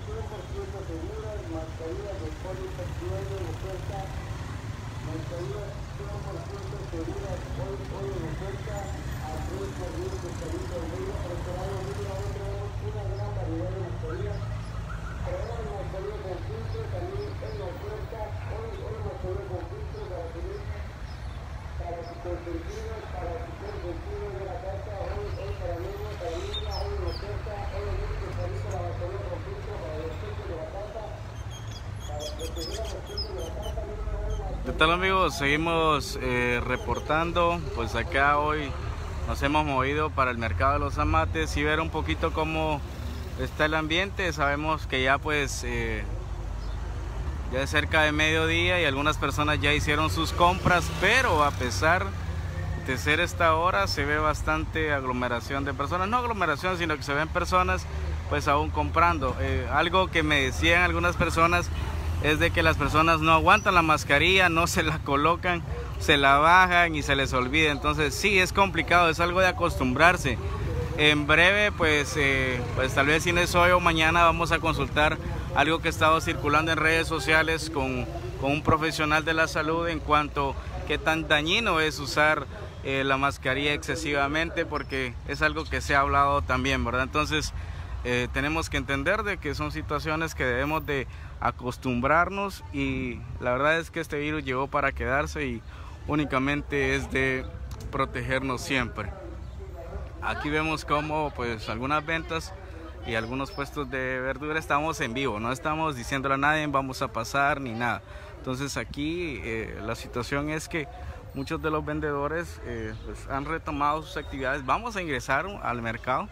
100% seguras, mascarillas de póliza de oferta, mascarillas 100% seguras, hoy en oferta a 3 por 10 de carita de medio, pero esperamos tenemos una gran variedad de mascarillas. Traemos mascarillas con filtro también en la oferta, hoy mascarillas con filtro para sus consentidos, de la casa, hoy para niños, para niñas, hoy en oferta, hoy en que saliste la mascarilla con filtro para los chicos de la casa, para proteger a los chicos de la casa. ¿Qué tal, amigos? Seguimos reportando. Pues acá hoy nos hemos movido para el mercado de los Amates y ver un poquito cómo está el ambiente. Sabemos que ya pues ya es cerca de mediodía y algunas personas ya hicieron sus compras, pero a pesar de ser esta hora se ve bastante aglomeración de personas, no aglomeración, sino que se ven personas pues aún comprando. Algo que me decían algunas personas es de que las personas no aguantan la mascarilla, no se la colocan, se la bajan y se les olvida. Entonces sí, es complicado, es algo de acostumbrarse. En breve pues tal vez si no es hoy o mañana vamos a consultar algo que ha estado circulando en redes sociales con un profesional de la salud en cuanto a qué tan dañino es usar la mascarilla excesivamente, porque es algo que se ha hablado también, ¿verdad? Entonces tenemos que entender de que son situaciones que debemos de acostumbrarnos, y la verdad es que este virus llegó para quedarse y únicamente es de protegernos siempre. Aquí vemos como pues algunas ventas y algunos puestos de verdura, estamos en vivo, no estamos diciéndole a nadie vamos a pasar ni nada. Entonces aquí la situación es que muchos de los vendedores pues han retomado sus actividades. Vamos a ingresar al mercado,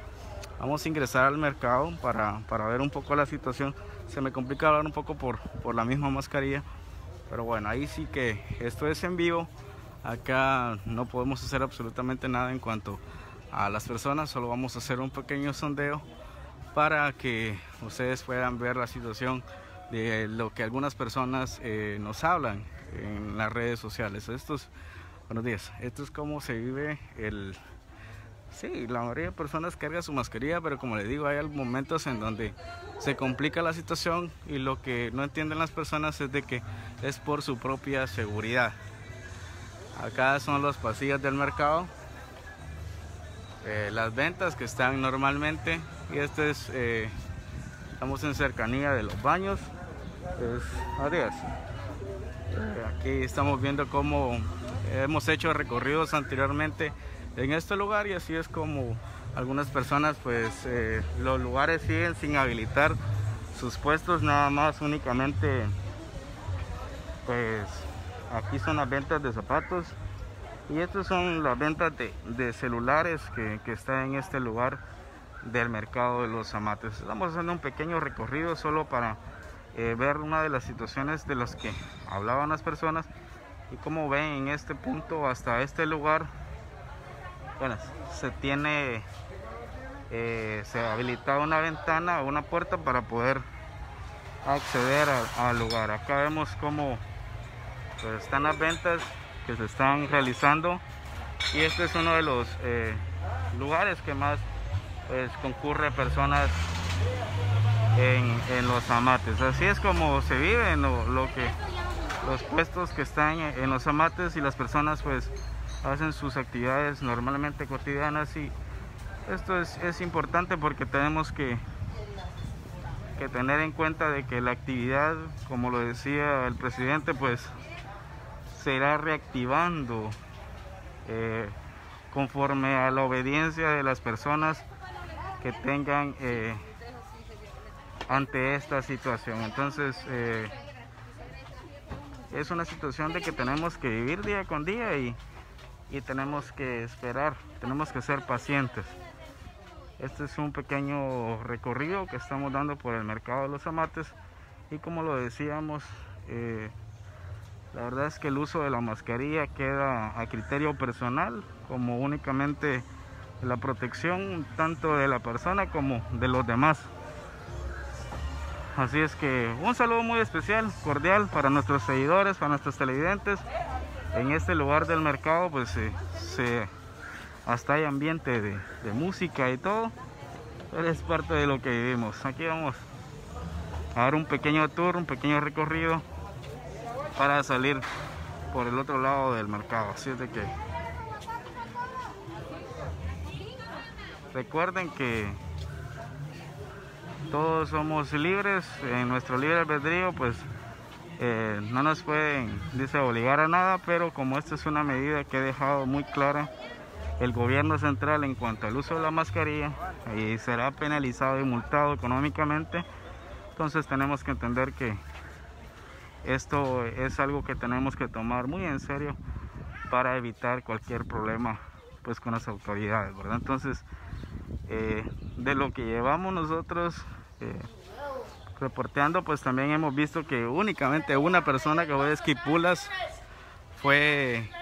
para ver un poco la situación. Se me complica hablar un poco por la misma mascarilla, pero bueno, ahí sí que esto es en vivo. Acá no podemos hacer absolutamente nada en cuanto a las personas, solo vamos a hacer un pequeño sondeo para que ustedes puedan ver la situación de lo que algunas personas nos hablan en las redes sociales. Buenos días, esto es cómo se vive sí, la mayoría de personas carga su mascarilla, pero como les digo, hay momentos en donde se complica la situación y lo que no entienden las personas es de que es por su propia seguridad. Acá son los pasillos del mercado, las ventas que están normalmente, y estamos en cercanía de los baños. Adiós. Aquí estamos viendo cómo hemos hecho recorridos anteriormente en este lugar, y así es como algunas personas pues los lugares siguen sin habilitar sus puestos, nada más únicamente pues aquí son las ventas de zapatos. Y estas son las ventas de celulares que está en este lugar del mercado de los Amates. Estamos haciendo un pequeño recorrido solo para ver una de las situaciones de las que hablaban las personas. Y como ven, en este punto hasta este lugar, bueno, se ha habilitado una ventana o una puerta para poder acceder al lugar. Acá vemos cómo pues, están las ventas que se están realizando, y este es uno de los lugares que más pues concurre personas en los Amates. Así es como se vive en los puestos que están en los Amates, y las personas pues hacen sus actividades normalmente cotidianas. Y esto es importante porque tenemos que tener en cuenta de que la actividad, como lo decía el presidente, pues se irá reactivando conforme a la obediencia de las personas que tengan ante esta situación. Entonces es una situación de que tenemos que vivir día con día, y tenemos que esperar, tenemos que ser pacientes. Este es un pequeño recorrido que estamos dando por el mercado de los Amates, y como lo decíamos, la verdad es que el uso de la mascarilla queda a criterio personal, como únicamente la protección tanto de la persona como de los demás. Así es que un saludo muy especial, cordial para nuestros seguidores, para nuestros televidentes. En este lugar del mercado pues hasta hay ambiente de música y todo. Es parte de lo que vivimos. Aquí vamos a dar un pequeño tour, un pequeño recorrido para salir por el otro lado del mercado. Así es de que recuerden que todos somos libres, en nuestro libre albedrío pues no nos pueden, dice, obligar a nada, pero como esta es una medida que ha dejado muy clara el gobierno central en cuanto al uso de la mascarilla y será penalizado y multado económicamente, entonces tenemos que entender que esto es algo que tenemos que tomar muy en serio para evitar cualquier problema pues con las autoridades, ¿verdad? Entonces de lo que llevamos nosotros reporteando, pues también hemos visto que únicamente una persona que fue de Esquipulas fue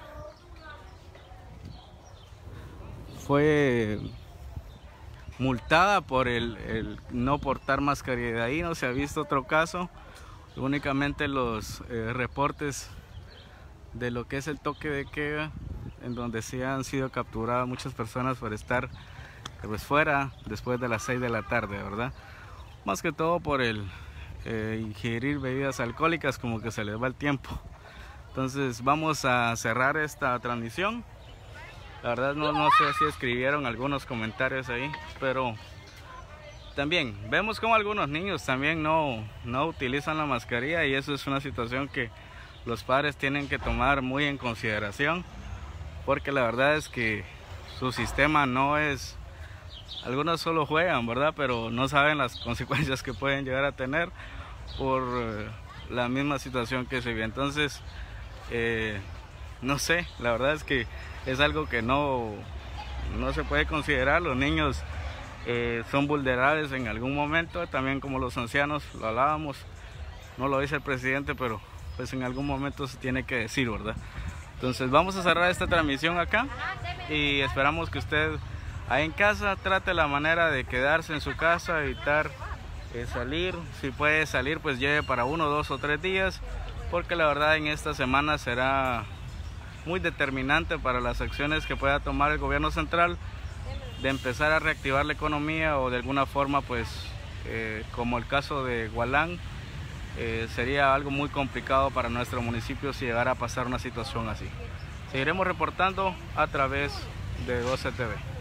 multada por el no portar mascarilla. De ahí no se ha visto otro caso, únicamente los reportes de lo que es el toque de queda, en donde sí han sido capturadas muchas personas por estar pues fuera después de las 6 de la tarde, ¿verdad? Más que todo por el ingerir bebidas alcohólicas, como que se les va el tiempo. Entonces vamos a cerrar esta transmisión. La verdad no sé si escribieron algunos comentarios ahí, pero también vemos como algunos niños también no utilizan la mascarilla, y eso es una situación que los padres tienen que tomar muy en consideración, porque la verdad es que su sistema no es... Algunos solo juegan, ¿verdad? Pero no saben las consecuencias que pueden llegar a tener por la misma situación que se vive. Entonces, no sé, la verdad es que es algo que no se puede considerar. Los niños son vulnerables en algún momento, también como los ancianos, lo hablábamos, no lo dice el presidente, pero pues en algún momento se tiene que decir, ¿verdad? Entonces vamos a cerrar esta transmisión acá y esperamos que usted ahí en casa trate la manera de quedarse en su casa, evitar salir. Si puede salir, pues lleve para 1, 2 o 3 días, porque la verdad en esta semana será muy determinante para las acciones que pueda tomar el gobierno central de empezar a reactivar la economía, o de alguna forma pues como el caso de Gualán, sería algo muy complicado para nuestro municipio si llegara a pasar una situación así. Seguiremos reportando a través de 12 TV.